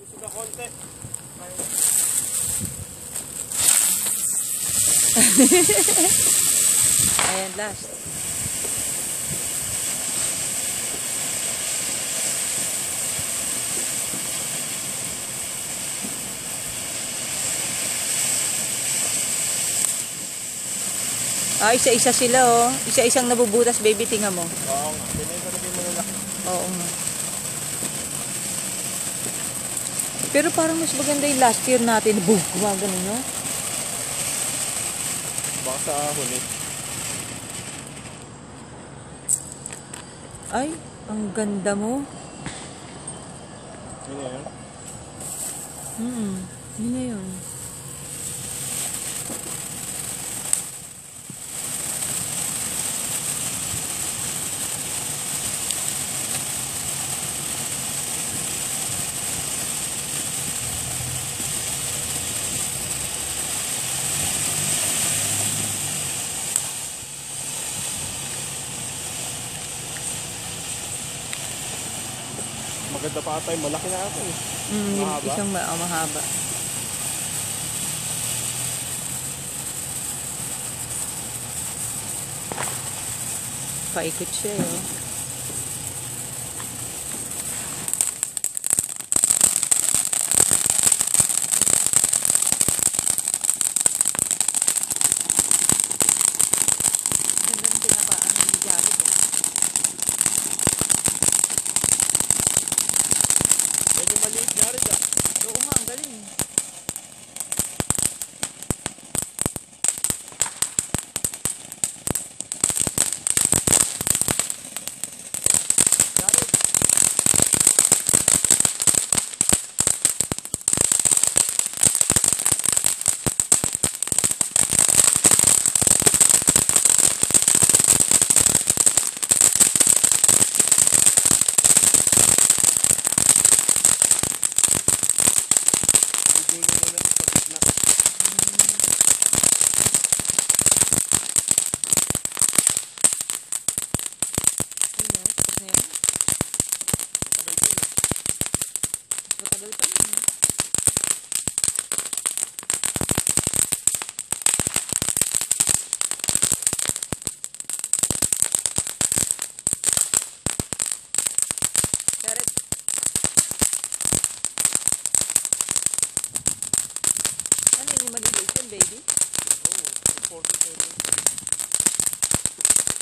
Gusto na konti. Ayan, last. Ah, isa-isa sila, oh. Isa-isang nabubutas, baby. Tingnan mo. Oo nga. Pinay-sabi mo nila. Oo nga. Pero parang mas maganda yung last year natin. Boom! Gumagano, no? Baka sa huli. Ay, ang ganda mo. Yun na yun. Yun na yun. Maganda pa ata yung malaki na ata eh. Yung Mahaba? isang mahaba. Paikot siya, eh. Ganda ng pinapaan ng Jared, eh. Medyo maliit nga rin ah. Oo nga, ang galing. Matagal pa yun. Jared. Ano yung maliliit yun, baby? Oo, 47.